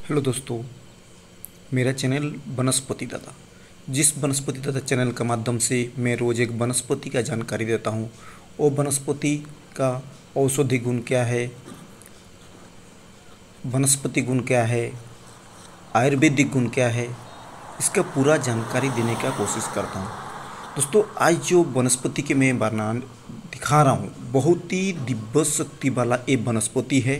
Hello दोस्तों, मेरा channel वनस्पति दादा। जिस वनस्पति दादा चैनल के माध्यम से मैं रोज़ एक वनस्पति का जानकारी देता हूँ। वो वनस्पति का औषधि गुण क्या है, वनस्पति गुण क्या है, आयुर्वेदिक गुण क्या है, इसका पूरा जानकारी देने का कोशिश करता हूँ। दोस्तों, आज जो वनस्पति के मैं बना दिखा रहा हूँ, बहुत ही दिव्य शक्ति वाला एक वनस्पति है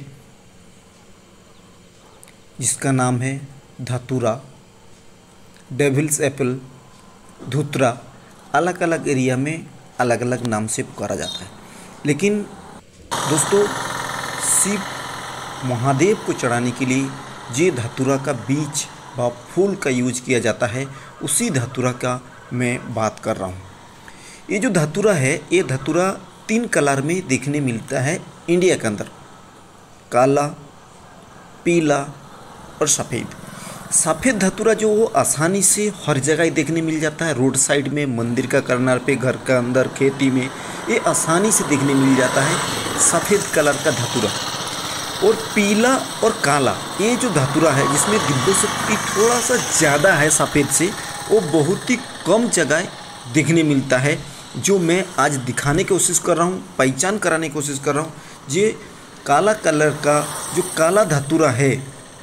जिसका नाम है धतूरा, डेविल्स एप्पल, धुतरा। अलग अलग एरिया में अलग अलग नाम से पुकारा जाता है। लेकिन दोस्तों, शिव महादेव को चढ़ाने के लिए जे धतूरा का बीज व फूल का यूज किया जाता है, उसी धतूरा का मैं बात कर रहा हूँ। ये जो धतूरा है, ये धतूरा 3 कलर में देखने मिलता है इंडिया के अंदर: काला, पीला और सफ़ेद। सफ़ेद धतूरा जो वो आसानी से हर जगह देखने मिल जाता है, रोड साइड में, मंदिर का कर्नर पे, घर का अंदर, खेती में, ये आसानी से देखने मिल जाता है सफ़ेद कलर का धतूरा। और पीला और काला, ये जो धतूरा है जिसमें दिव्य शक्ति थोड़ा सा ज़्यादा है सफ़ेद से, वो बहुत ही कम जगह देखने मिलता है। जो मैं आज दिखाने की कोशिश कर रहा हूँ, पहचान कराने की कोशिश कर रहा हूँ। ये काला कलर का जो काला धतूरा है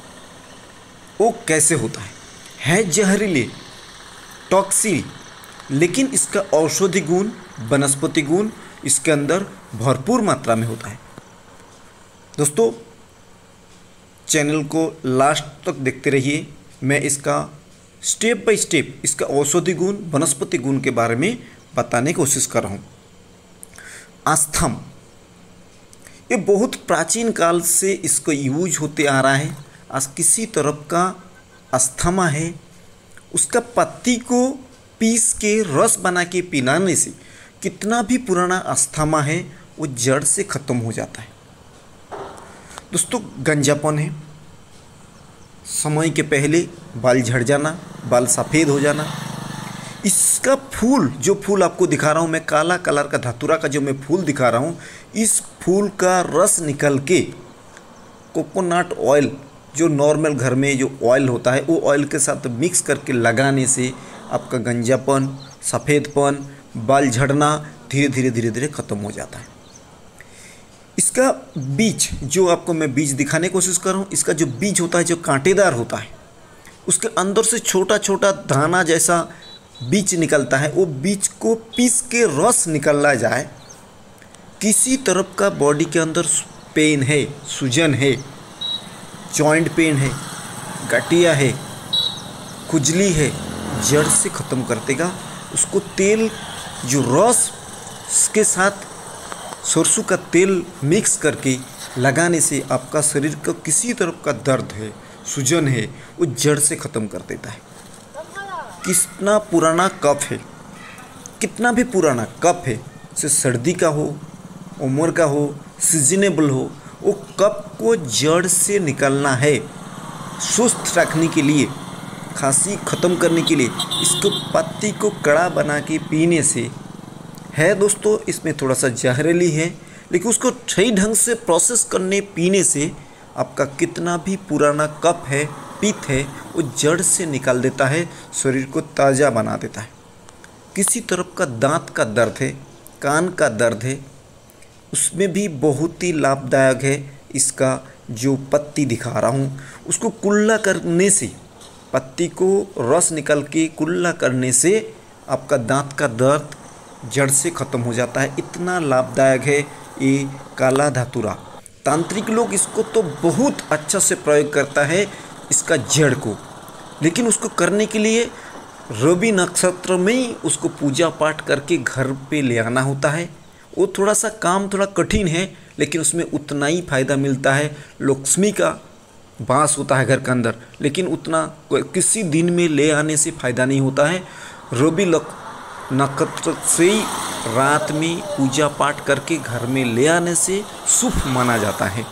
वो कैसे होता है जहरीले, टॉक्सिल, लेकिन इसका औषधि गुण, वनस्पति गुण इसके अंदर भरपूर मात्रा में होता है। दोस्तों, चैनल को लास्ट तक देखते रहिए। मैं इसका स्टेप बाय स्टेप इसका औषधि गुण, वनस्पति गुण के बारे में बताने की कोशिश कर रहा हूँ। आस्थम, ये बहुत प्राचीन काल से इसको यूज होते आ रहा है। आज किसी तरफ का अस्थमा है, उसका पत्ती को पीस के रस बना के पिलाने से कितना भी पुराना अस्थमा है वो जड़ से ख़त्म हो जाता है। दोस्तों, गंजापन है, समय के पहले बाल झड़ जाना, बाल सफ़ेद हो जाना। इसका फूल, जो फूल आपको दिखा रहा हूँ मैं, काला कलर का धतूरा का जो मैं फूल दिखा रहा हूँ, इस फूल का रस निकल के कोकोनट ऑयल, जो नॉर्मल घर में जो ऑयल होता है, वो ऑयल के साथ मिक्स करके लगाने से आपका गंजापन, सफ़ेदपन, बाल झड़ना धीरे धीरे ख़त्म हो जाता है। इसका बीज, जो आपको मैं बीज दिखाने की कोशिश कर रहा हूँ, इसका जो बीज होता है, जो कांटेदार होता है, उसके अंदर से छोटा छोटा दाना जैसा बीज निकलता है। वो बीज को पीस के रस निकलना जाए, किसी तरफ का बॉडी के अंदर पेन है, सूजन है, जॉइंट पेन है, गठिया है, खुजली है, जड़ से ख़त्म कर देगा। उसको तेल, जो रस के साथ सरसों का तेल मिक्स करके लगाने से आपका शरीर का किसी तरफ का दर्द है, सूजन है, वो जड़ से ख़त्म कर देता है। कितना पुराना कफ है, कितना भी पुराना कफ है, से सर्दी का हो, उम्र का हो, सीजनेबल हो, वो कफ को जड़ से निकलना है। सुस्त रखने के लिए, खांसी ख़त्म करने के लिए इसको पत्ती को कड़ा बना के पीने से है। दोस्तों, इसमें थोड़ा सा जहरीली है, लेकिन उसको सही ढंग से प्रोसेस करने, पीने से आपका कितना भी पुराना कफ है, पित्त है, वो जड़ से निकाल देता है, शरीर को ताज़ा बना देता है। किसी तरफ का दांत का दर्द है, कान का दर्द है, उसमें भी बहुत ही लाभदायक है। इसका जो पत्ती दिखा रहा हूँ, उसको कुल्ला करने से, पत्ती को रस निकल के कुल्ला करने से आपका दांत का दर्द जड़ से ख़त्म हो जाता है। इतना लाभदायक है ये काला धतूरा। तांत्रिक लोग इसको तो बहुत अच्छा से प्रयोग करता है, इसका जड़ को, लेकिन उसको करने के लिए रवि नक्षत्र में ही उसको पूजा पाठ करके घर पे ले आना होता है। वो थोड़ा सा काम थोड़ा कठिन है, लेकिन उसमें उतना ही फ़ायदा मिलता है। लक्ष्मी का वास होता है घर के अंदर, लेकिन उतना किसी दिन में ले आने से फ़ायदा नहीं होता है। रवि नक्षत्र से ही रात में पूजा पाठ करके घर में ले आने से शुभ माना जाता है।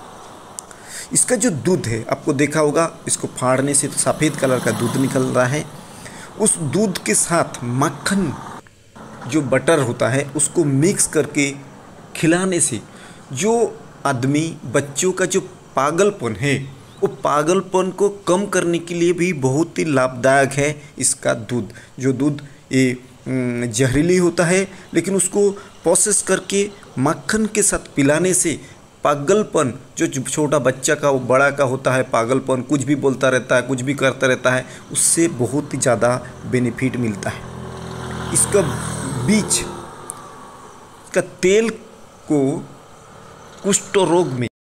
इसका जो दूध है, आपको देखा होगा, इसको फाड़ने से सफ़ेद कलर का दूध निकल रहा है। उस दूध के साथ मक्खन, जो बटर होता है, उसको मिक्स करके खिलाने से जो आदमी, बच्चों का जो पागलपन है वो पागलपन को कम करने के लिए भी बहुत ही लाभदायक है इसका दूध। जो दूध ये जहरीली होता है, लेकिन उसको प्रोसेस करके मक्खन के साथ पिलाने से पागलपन, जो छोटा बच्चा का वो बड़ा का होता है पागलपन, कुछ भी बोलता रहता है, कुछ भी करता रहता है, उससे बहुत ही ज़्यादा बेनिफिट मिलता है। इसका बीज का तेल को कुष्ठ रोग में